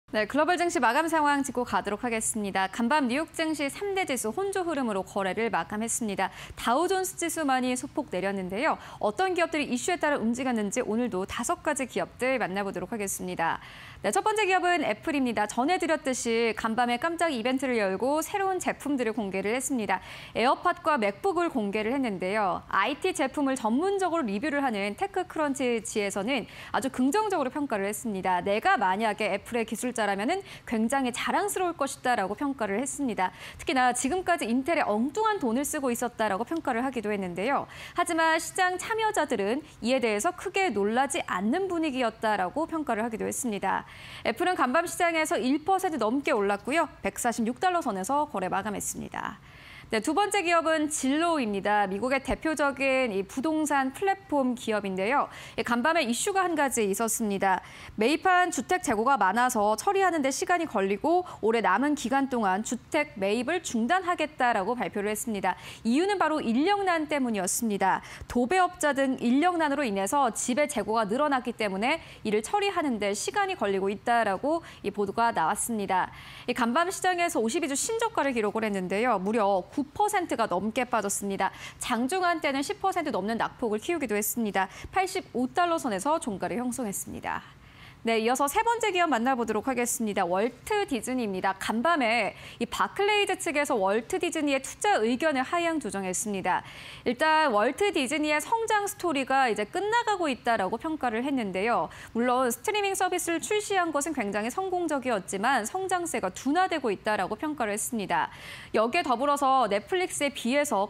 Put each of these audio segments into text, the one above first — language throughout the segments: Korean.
네, 글로벌 증시 마감 상황 짚고 가도록 하겠습니다. 간밤 뉴욕 증시 3대 지수 혼조 흐름으로 거래를 마감했습니다. 다우존스 지수만이 소폭 내렸는데요. 어떤 기업들이 이슈에 따라 움직였는지 오늘도 5가지 기업들 만나보도록 하겠습니다. 네, 첫 번째 기업은 애플입니다. 전해드렸듯이 간밤에 깜짝 이벤트를 열고 새로운 제품들을 공개를 했습니다. 에어팟과 맥북을 공개를 했는데요. IT 제품을 전문적으로 리뷰를 하는 테크크런치지에서는 아주 긍정적으로 평가를 했습니다. 내가 만약에 애플의 기술자라면 굉장히 자랑스러울 것이다라고 평가를 했습니다. 특히나 지금까지 인텔에 엉뚱한 돈을 쓰고 있었다라고 평가를 하기도 했는데요. 하지만 시장 참여자들은 이에 대해서 크게 놀라지 않는 분위기였다라고 평가를 하기도 했습니다. 애플은 간밤 시장에서 1% 넘게 올랐고요. 146달러 선에서 거래 마감했습니다. 네, 두 번째 기업은 진로우입니다. 미국의 대표적인 이 부동산 플랫폼 기업인데요. 간밤에 이슈가 한 가지 있었습니다. 매입한 주택 재고가 많아서 처리하는 데 시간이 걸리고 올해 남은 기간 동안 주택 매입을 중단하겠다라고 발표를 했습니다. 이유는 바로 인력난 때문이었습니다. 도배업자 등 인력난으로 인해서 집의 재고가 늘어났기 때문에 이를 처리하는 데 시간이 걸리고 있다라고 이 보도가 나왔습니다. 이 간밤 시장에서 52주 신저가를 기록을 했는데요. 무려 9%가 넘게 빠졌습니다. 장중한 때는 10% 넘는 낙폭을 키우기도 했습니다. 85달러 선에서 종가를 형성했습니다. 네, 이어서 세 번째 기업 만나보도록 하겠습니다. 월트 디즈니입니다. 간밤에 이 바클레이즈 측에서 월트 디즈니의 투자 의견을 하향 조정했습니다. 일단 월트 디즈니의 성장 스토리가 이제 끝나가고 있다라고 평가를 했는데요. 물론 스트리밍 서비스를 출시한 것은 굉장히 성공적이었지만 성장세가 둔화되고 있다라고 평가를 했습니다. 여기에 더불어서 넷플릭스에 비해서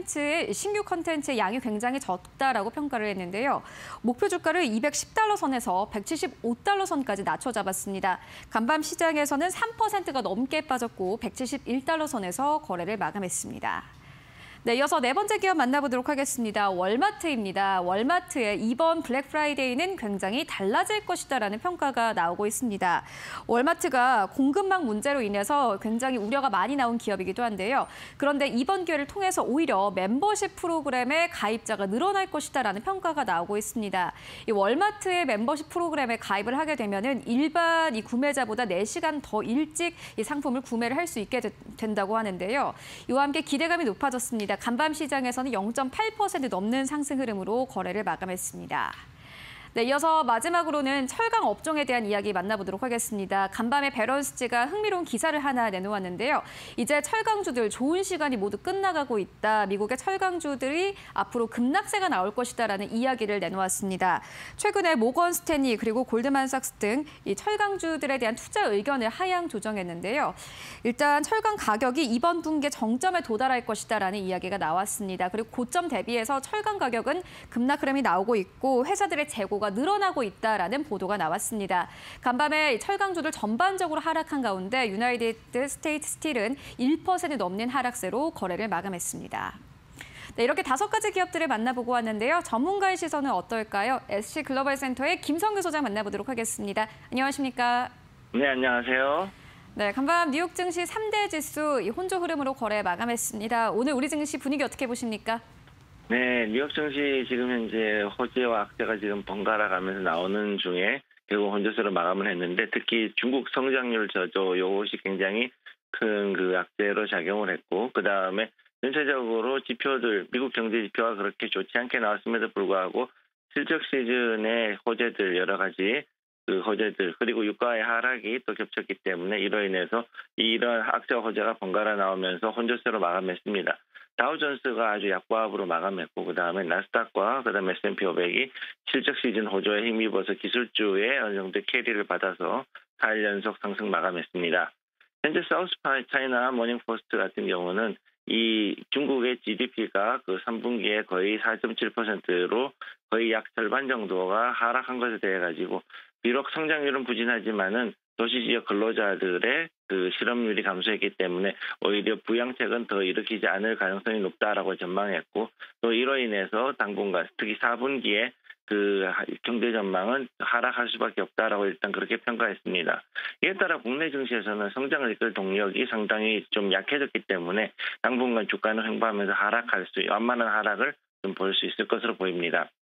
신규 컨텐츠의 양이 굉장히 적다라고 평가를 했는데요. 목표 주가를 210달러 선에서 175달러 선까지 낮춰 잡았습니다. 간밤 시장에서는 3%가 넘게 빠졌고 171달러 선에서 거래를 마감했습니다. 네, 이어서 네 번째 기업 만나보도록 하겠습니다. 월마트입니다. 월마트의 이번 블랙 프라이데이는 굉장히 달라질 것이다라는 평가가 나오고 있습니다. 월마트가 공급망 문제로 인해서 굉장히 우려가 많이 나온 기업이기도 한데요. 그런데 이번 기회를 통해서 오히려 멤버십 프로그램의 가입자가 늘어날 것이다라는 평가가 나오고 있습니다. 이 월마트의 멤버십 프로그램에 가입을 하게 되면은 일반 이 구매자보다 4시간 더 일찍 이 상품을 구매를 할 수 있게 된다고 하는데요. 이와 함께 기대감이 높아졌습니다. 간밤 시장에서는 0.8% 넘는 상승 흐름으로 거래를 마감했습니다. 네, 이어서 마지막으로는 철강 업종에 대한 이야기 만나보도록 하겠습니다. 간밤에 베런스지가 흥미로운 기사를 하나 내놓았는데요. 이제 철강주들 좋은 시간이 모두 끝나가고 있다. 미국의 철강주들이 앞으로 급락세가 나올 것이다라는 이야기를 내놓았습니다. 최근에 모건 스탠리 그리고 골드만삭스 등 이 철강주들에 대한 투자 의견을 하향 조정했는데요. 일단 철강 가격이 이번 분기에 정점에 도달할 것이다라는 이야기가 나왔습니다. 그리고 고점 대비해서 철강 가격은 급락 흐름이 나오고 있고 회사들의 재고가 늘어나고 있다라는 보도가 나왔습니다. 간밤에 철강주들 전반적으로 하락한 가운데 유나이티드 스테이트 스틸은 1% 넘는 하락세로 거래를 마감했습니다. 네, 이렇게 5가지 기업들을 만나보고 왔는데요. 전문가의 시선은 어떨까요? SC 글로벌 센터의 김성규 소장 만나보도록 하겠습니다. 안녕하십니까? 네, 안녕하세요. 네, 간밤 뉴욕 증시 3대 지수 혼조 흐름으로 거래 마감했습니다. 오늘 우리 증시 분위기 어떻게 보십니까? 네, 뉴욕 증시 지금 현재 호재와 악재가 지금 번갈아 가면서 나오는 중에 결국 혼조세로 마감을 했는데 특히 중국 성장률 저조 이것이 굉장히 큰 그 악재로 작용을 했고 그다음에 전체적으로 지표들 미국 경제 지표가 그렇게 좋지 않게 나왔음에도 불구하고 실적 시즌의 호재들 여러 가지 그 호재들 그리고 유가의 하락이 또 겹쳤기 때문에 이로 인해서 이런 악재 호재가 번갈아 나오면서 혼조세로 마감했습니다. 다우존스가 아주 약보합으로 마감했고 그다음에 나스닥과 그다음에 S&P 500이 실적 시즌 호조에 힘입어서 기술주에 어느 정도 캐리를 받아서 4일 연속 상승 마감했습니다. 현재 사우스 차이나 모닝포스트 같은 경우는 이 중국의 GDP가 그 3분기에 거의 4.7%로 거의 약 절반 정도가 하락한 것에 대해 가지고 비록 성장률은 부진하지만은 도시지역 근로자들의 그 실업률이 감소했기 때문에 오히려 부양책은 더 일으키지 않을 가능성이 높다라고 전망했고 또 이로 인해서 당분간 특히 4분기에 그 경제 전망은 하락할 수밖에 없다라고 일단 그렇게 평가했습니다. 이에 따라 국내 증시에서는 성장을 이끌 동력이 상당히 좀 약해졌기 때문에 당분간 주가는 횡보하면서 완만한 하락을 좀 볼 수 있을 것으로 보입니다.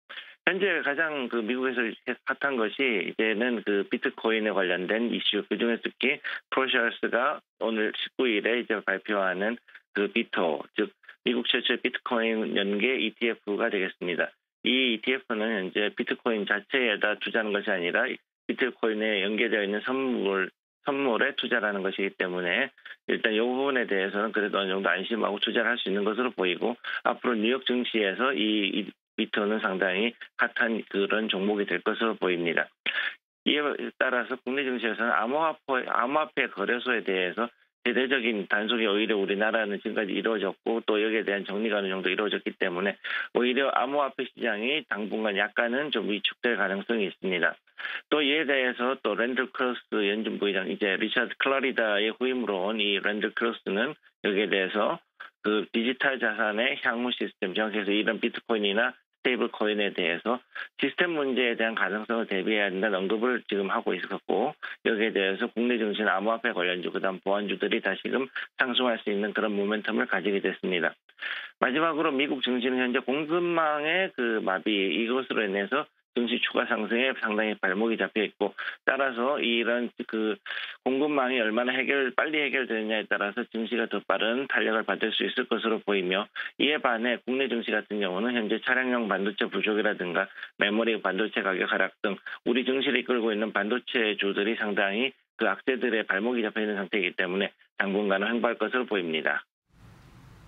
현재 가장 그 미국에서 핫한 것이 이제는 그 비트코인에 관련된 이슈, 그중에 특히 프로셔스가 오늘 19일에 이제 발표하는 그 비토, 즉 미국 최초의 비트코인 연계 ETF가 되겠습니다. 이 ETF는 현재 비트코인 자체에다 투자하는 것이 아니라 비트코인에 연계되어 있는 선물에 투자를 하는 것이기 때문에 일단 이 부분에 대해서는 그래도 어느 정도 안심하고 투자를 할 수 있는 것으로 보이고, 앞으로 뉴욕 증시에서 이 비트는 상당히 핫한 그런 종목이 될 것으로 보입니다. 이에 따라서 국내 증시에서는 암호화폐 거래소에 대해서 대대적인 단속이 오히려 우리나라는 지금까지 이루어졌고, 또 여기에 대한 정리가 어느 정도 이루어졌기 때문에 오히려 암호화폐 시장이 당분간 약간은 좀 위축될 가능성이 있습니다. 또 이에 대해서 또 랜들 크로스 연준 부의장, 이제 리차드 클러리다의 후임으로 온 이 랜들 크로스는 여기에 대해서 그 디지털 자산의 향후 시스템, 정확해서 이런 비트코인이나 스테이블 코인에 대해서 시스템 문제에 대한 가능성을 대비해야 한다는 언급을 지금 하고 있었고, 여기에 대해서 국내 증시는 암호화폐 관련주, 그다음 보안주들이 다시금 상승할 수 있는 그런 모멘텀을 가지게 됐습니다. 마지막으로 미국 증시는 현재 공급망의 그 마비, 이것으로 인해서 증시 추가 상승에 상당히 발목이 잡혀 있고, 따라서 이런 그 공급망이 얼마나 빨리 해결되느냐에 따라서 증시가 더 빠른 탄력을 받을 수 있을 것으로 보이며, 이에 반해 국내 증시 같은 경우는 현재 차량용 반도체 부족이라든가 메모리 반도체 가격 하락 등 우리 증시를 이끌고 있는 반도체 주들이 상당히 그 악재들의 발목이 잡혀 있는 상태이기 때문에 당분간은 횡보할 것으로 보입니다.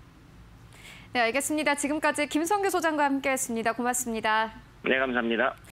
네, 알겠습니다. 지금까지 김성규 소장과 함께했습니다. 고맙습니다. 네, 감사합니다.